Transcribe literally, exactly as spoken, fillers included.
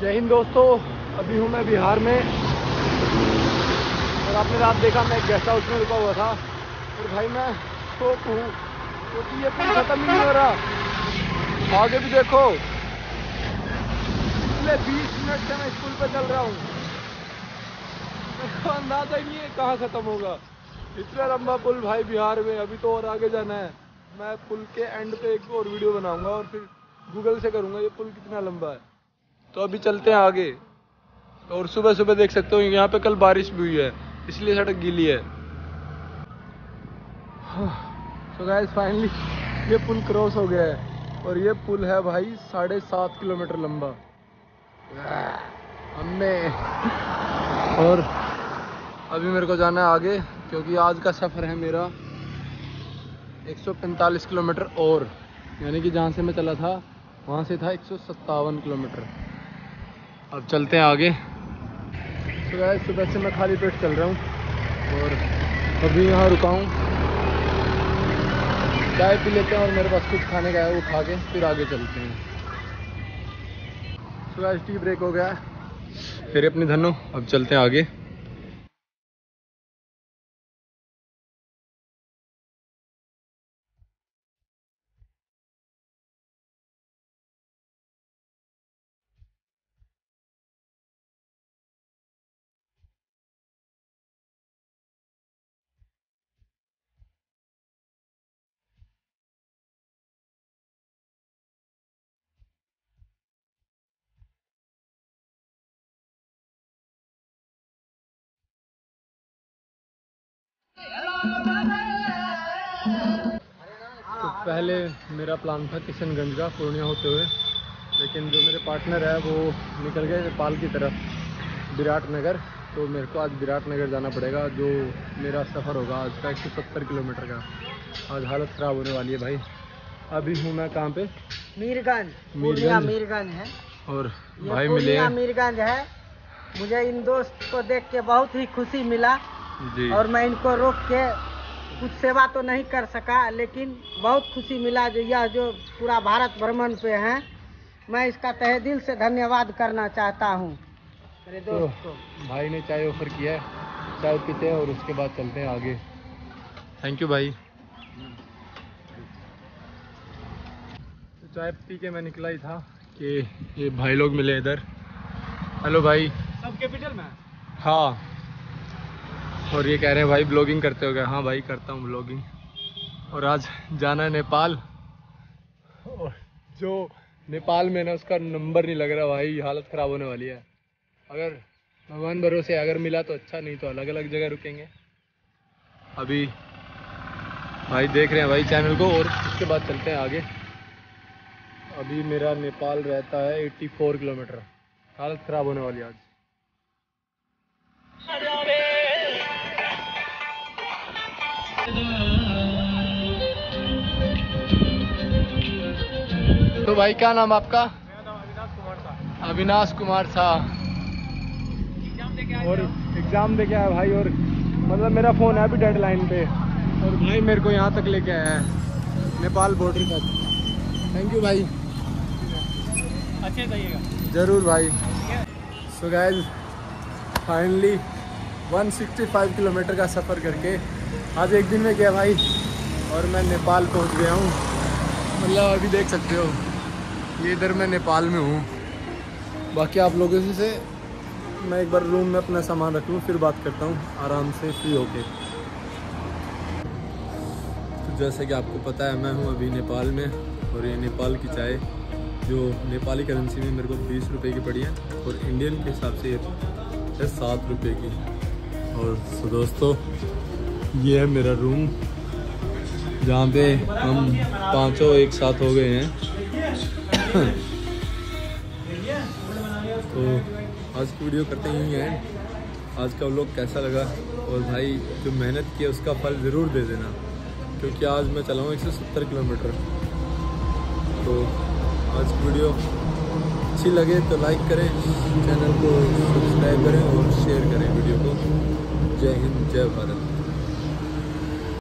जय हिंद दोस्तों, अभी हूँ मैं बिहार में और आपने रात देखा मैं गेस्ट हाउस में रुका हुआ था और भाई मैं शौक हूँ क्योंकि ये पुल खत्म ही नहीं हो रहा। आगे भी देखो, पिछले बीस मिनट से मैं इस पुल पर चल रहा हूँ, मेरे को अंदाजा ही नहीं है कहाँ खत्म होगा। इतना लंबा पुल भाई बिहार में, अभी तो और आगे जाना है। मैं पुल के एंड पे एक और वीडियो बनाऊंगा और फिर गूगल से करूंगा ये पुल कितना लंबा है। तो अभी चलते हैं आगे। और सुबह सुबह देख सकते हो यहाँ पे कल बारिश भी हुई है, इसलिए सड़क गीली है। सो गाइस फाइनली ये पुल क्रॉस हो गया है और ये पुल है भाई साढ़े सात किलोमीटर लंबा। हमने और अभी मेरे को जाना है आगे क्योंकि आज का सफ़र है मेरा एक सौ पैंतालीस किलोमीटर और, यानी कि जहाँ से मैं चला था वहाँ से था एक सौ सत्तावन किलोमीटर। अब चलते हैं आगे। तो गाइस सुबह से मैं खाली पेट चल रहा हूँ और अभी यहाँ रुका हूँ, चाय पी लेते हैं और मेरे पास कुछ खाने का है वो खा के फिर आगे चलते हैं। तो गाइस टी ब्रेक हो गया है, फिर अपनी धनो अब चलते हैं आगे। तो पहले मेरा प्लान था किशनगंज का पूर्णिया होते हुए, लेकिन जो मेरे पार्टनर है वो निकल गए नेपाल की तरफ विराटनगर। तो मेरे को आज विराटनगर जाना पड़ेगा। जो मेरा सफ़र होगा आज का एक सौ सत्तर किलोमीटर का। आज हालत ख़राब होने वाली है भाई। अभी हूँ मैं कहाँ पे? मीरगंज। पूर्णिया मीरगंज है और भाई मिले हैं। मीरगंज है। मुझे इन दोस्त को देख के बहुत ही खुशी मिला जी। और मैं इनको रोक के कुछ सेवा तो नहीं कर सका, लेकिन बहुत खुशी मिला जो यह जो पूरा भारत भ्रमण पे हैं। मैं इसका तहे दिल से धन्यवाद करना चाहता हूँ मेरे दोस्त को। तो भाई ने चाय ऑफर किया है, चाय पीते हैं और उसके बाद चलते हैं आगे। थैंक यू भाई। तो चाय पी के मैं निकला ही था कि ये भाई लोग मिले इधर। हेलो भाई। सब कैपिटल में? हाँ। और ये कह रहे हैं भाई ब्लॉगिंग करते हो क्या? हाँ भाई करता हूँ ब्लॉगिंग। और आज जाना है नेपाल, और जो नेपाल में ना उसका नंबर नहीं लग रहा भाई, हालत ख़राब होने वाली है। अगर भगवान भरोसे अगर मिला तो अच्छा, नहीं तो अलग अलग जगह रुकेंगे। अभी भाई देख रहे हैं भाई चैनल को और उसके बाद चलते हैं आगे। अभी मेरा नेपाल रहता है चौरासी किलोमीटर। हालत ख़राब होने वाली है आज। तो भाई क्या नाम आपका? मेरा नाम अविनाश कुमार था। अविनाश कुमार था। और एग्ज़ाम दे के आया भाई, और मतलब मेरा फ़ोन है अभी डेडलाइन पे, और भाई मेरे को यहाँ तक लेके आया है नेपाल बॉर्डर तक। थैंक यू भाई। अच्छे जाइएगा ज़रूर भाई। सो गाइस फाइनली एक सौ पैंसठ किलोमीटर का सफ़र करके आज एक दिन में गया भाई, और मैं नेपाल पहुँच गया हूँ। मतलब अभी देख सकते हो ये इधर मैं नेपाल में हूँ। बाकी आप लोगों से मैं एक बार रूम में अपना सामान रख लूँ फिर बात करता हूँ आराम से फ्री होके। तो जैसे कि आपको पता है मैं हूँ अभी नेपाल में, और ये नेपाल की चाय जो नेपाली करेंसी में मेरे को बीस रुपए की पड़ी है और इंडियन के हिसाब से ये है सात रुपये की। और तो दोस्तों ये है मेरा रूम जहाँ पे हम पांचों एक साथ हो गए हैं। तो आज की वीडियो करते ही हैं। आज का व्लॉग कैसा लगा, और भाई जो मेहनत की है उसका फल ज़रूर दे देना, क्योंकि आज मैं चला हूँ एक सौ सत्तर किलोमीटर। तो आज की वीडियो अच्छी लगे तो लाइक करें, चैनल को सब्सक्राइब करें और शेयर करें वीडियो को। जय हिंद, जय भारत।